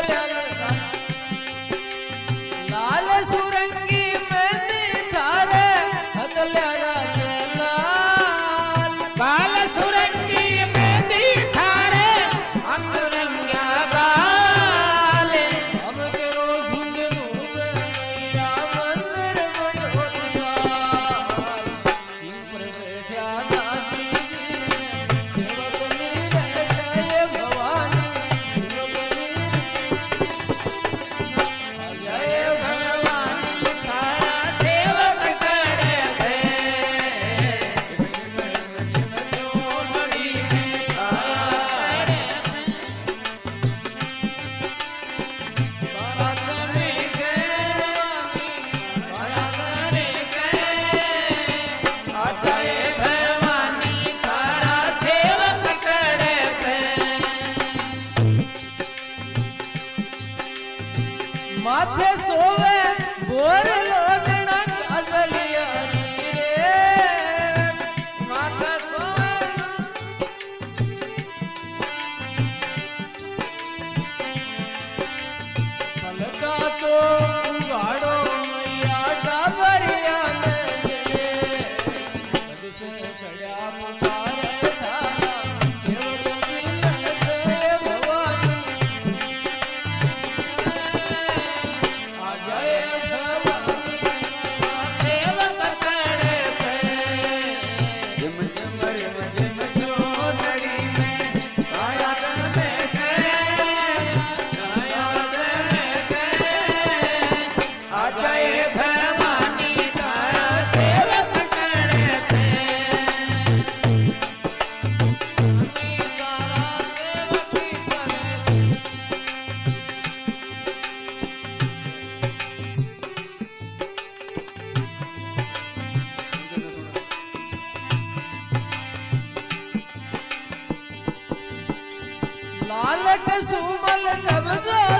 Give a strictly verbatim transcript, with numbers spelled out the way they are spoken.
लाल सुरंगी मेहंदी थारे हथल्या राजे लाल बाल सुरंगी मेहंदी थारे अंग रंगा बाल हम केरो झुंझनू मैया मंदिर बड़ो विशाल सिंह पर बैठा नाथी जी सेवक नीर जय भवानी जय भगवानी थारा सेवक करे थे माथे सोवे बोर लोटना अजलिया रे माथा सोवे फलका तो उगाड़ो मैया डाबरिया ने कद से चढ़ा पुकारे थारा सेवक मिलन जय भवानी आ जय भवानी सेवक करे थे जिम जिम रिम जिम जोतड़ी में काया तन में थे काया तन में थे आ जय भवानी तारा सेवक करे थे तारा सेवकी करे लाल के सुमल कब्जा